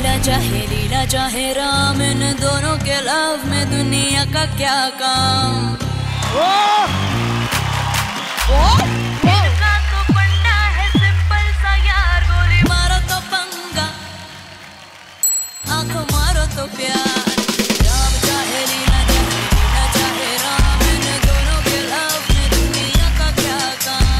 लीला चाहे राम, इन दोनों के लव में दुनिया का क्या काम। इनका तो पंडा है सिंपल सा यार, गोली मारो तो पंगा, आंखों मारो तो प्यार। राम चाहे लीला चाहे राम, इन दोनों के लव में दुनिया का क्या काम।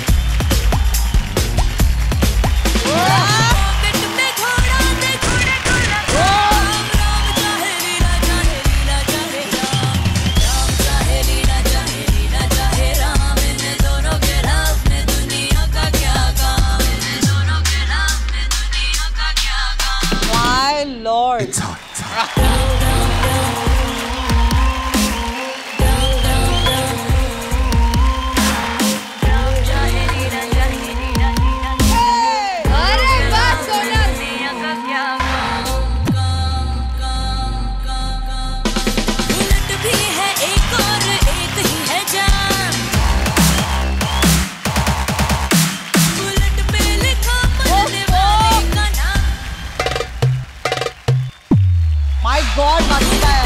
Lord. It's hot. God, मस्त है।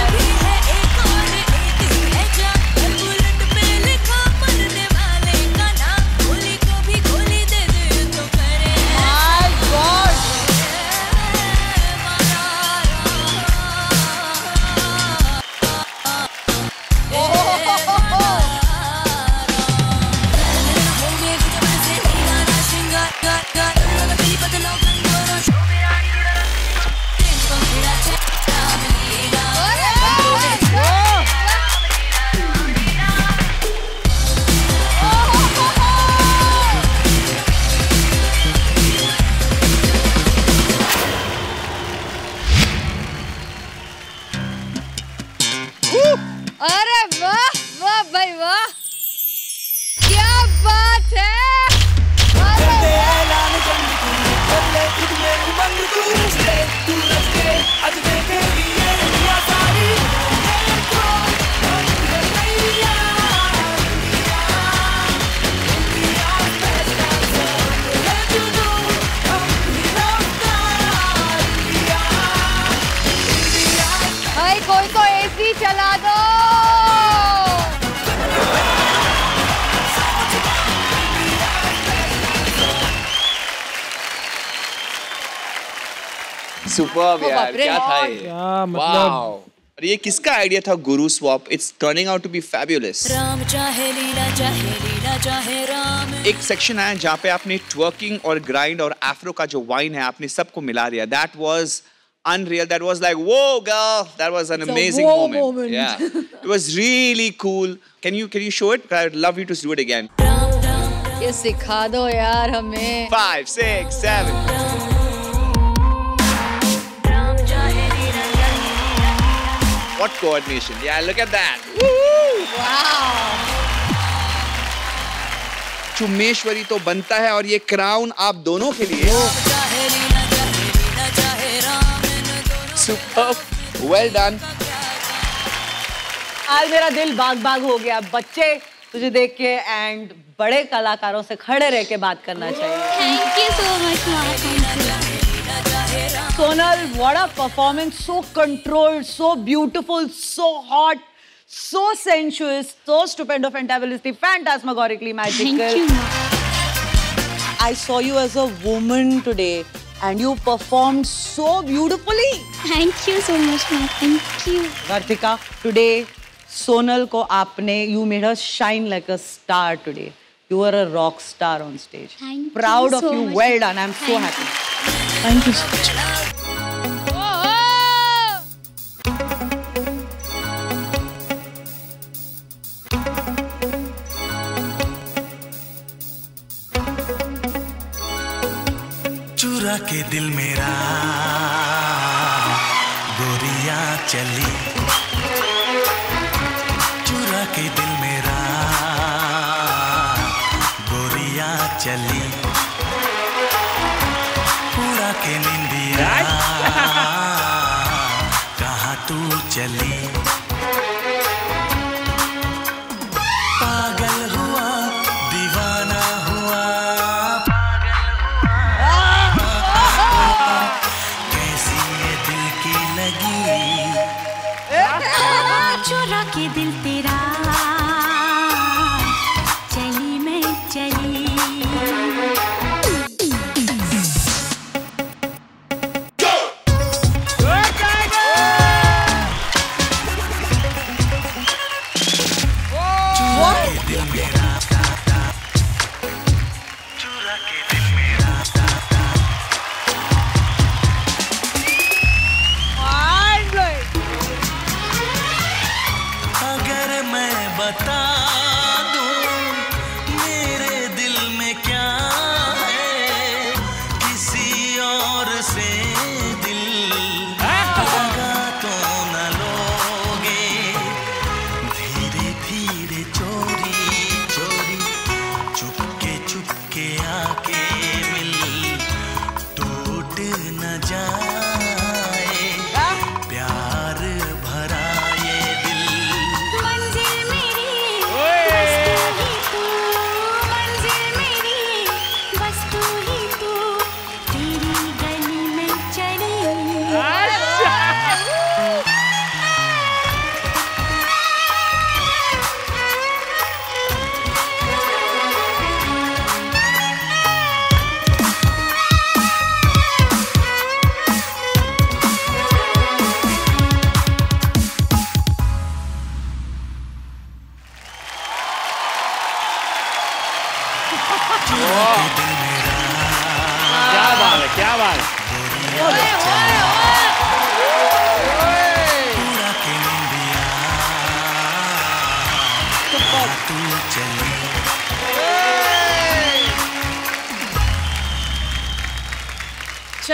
अरे वाह वाह भाई वाह, क्या बात है। भाई कोई तो एसी चला दो। सुपर्ब यार, क्या था ये? क्या मतलब। और ये किसका आइडिया था, गुरु swap? It's turning out to be fabulous. Ram चाहे लीला चाहे राम। एक सेक्शन है जहाँ पे आपने ट्वर्किंग और ग्राइंड और एफ्रो का जो वाइन है आपने सबको मिला दिया। That was unreal. That was like, whoa girl, that was an amazing moment. Yeah, it was really cool. Can you show it? I'd love you to do it again. ये सिखा दो यार हमें। 5, 6, 7. What coordination? Yeah, look at that. Wow. चुम्मेश्वरी तो बनता है और ये क्राउन आप दोनों के लिए। Superb. Well done. आज मेरा दिल बाग बाग हो गया। बच्चे तुझे देख के एंड बड़े कलाकारों से खड़े रह के बात करना चाहिए। Thank you so much, Ma. Sonal, what a performance! So controlled, so beautiful, so hot, so sensuous, so stupendo, fantabulously, phantasmagorically magical. Thank you, Ma. I saw you as a woman today, and you performed so beautifully. Thank you so much, Ma. Thank you. Garthika, today, Sonal ko aapne, you made her shine like a star today. You were a rock star on stage. Thank Proud you of so you. much. Well done. I'm so happy. Thank you so much. चुरा के दिल मेरा गोरिया चली, चुरा के दिल मेरा गोरिया चली, उड़ा के निंदिया कहाँ तू चली। पागल हुआ दीवाना हुआ, कैसी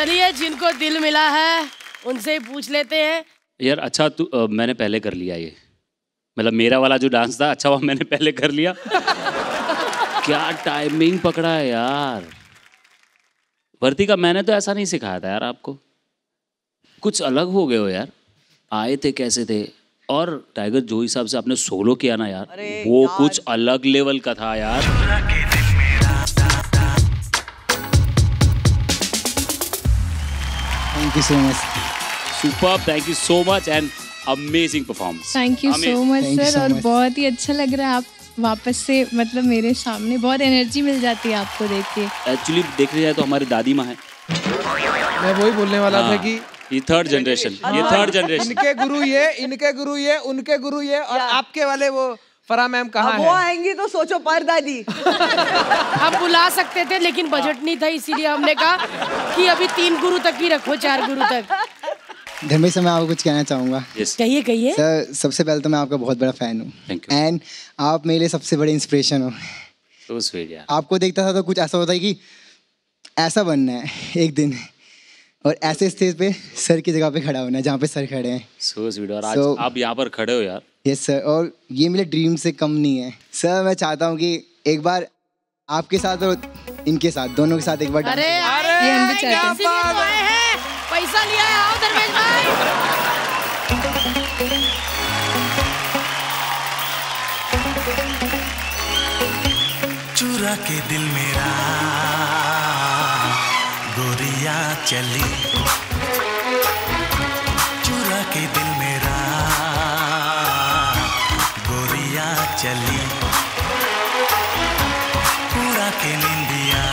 चलिए जिनको दिल मिला है उनसे ही पूछ लेते हैं। यार अच्छा मैंने पहले कर लिया ये, मतलब मेरा वाला जो डांस था अच्छा हुआ मैंने पहले कर लिया। क्या टाइमिंग पकड़ा है यार। वर्तिका मैंने तो ऐसा नहीं सिखाया था यार आपको, कुछ अलग हो गए हो यार। आए थे कैसे थे, और टाइगर जो हिसाब से आपने सोलो किया ना यार, वो यार कुछ अलग लेवल का था यार। Thank you so much. Super, thank you so much and amazing performance. Thank you so much sir, और बहुत ही अच्छा लग रहा है आप वापस से मतलब मेरे सामने, बहुत एनर्जी मिल जाती है आपको देख के। एक्चुअली देखने जाए तो हमारी दादी माँ है। मैं वही बोलने वाला था कि ये थर्ड जनरेशन, ये थर्ड जनरेशन। इनके गुरु ये, इनके गुरु ये, उनके गुरु ये, और आपके वाले वो फरा मैम कहाँ है? वो आएंगी तो सोचो पर दादी। हम बुला सकते थे लेकिन बजट नहीं था, इसीलिए हमने कहा कि अभी 3 गुरु तक ही रखो, 4 गुरु तक। धर्मेश सर, मैं आपको कुछ कहना चाहूँगा। कहिए कहिए। सर सबसे पहले तो मैं आपका बहुत बड़ा फैन हूँ, एंड आप मेरे लिए सबसे बड़े इंस्पिरेशन हो। So sweet, यार। आपको देखता था तो कुछ ऐसा होता है कि ऐसा बनना है एक दिन, और ऐसे स्टेज पे सर की जगह पे खड़ा होना है जहाँ पे सर खड़े हैं। So sweet, और आज आप यहाँ पर खड़े हो यार। यस सर, और ये मेरे ड्रीम से कम नहीं है सर। मैं चाहता हूँ कि एक बार आपके साथ और इनके साथ, दोनों के साथ एक बार। अरे ये हम भी चाहते हैं। पैसा लिया है, आओ धर्मेश भाई। चुरा के दिल मेरा गोरिया चली, चुरा के दिल मेरा गोरिया चली, पूरा के निंदिया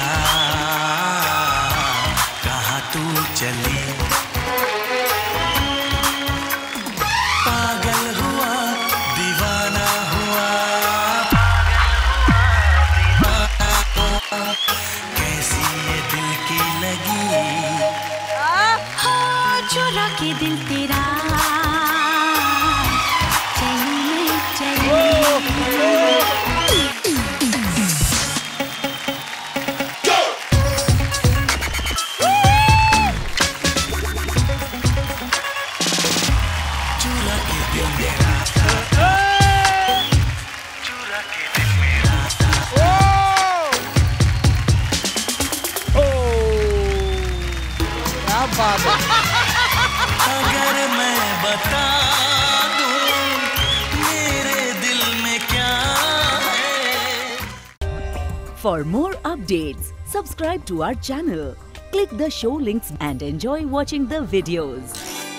कहाँ तू चली। पागल हुआ दीवाना हुआ, कैसी ये दिल की लगी। हाँ, चुरा के दिल तेरा अगर मैं बता दूं मेरे दिल में क्या है। For more updates, subscribe to our channel, click the show links and enjoy watching the videos.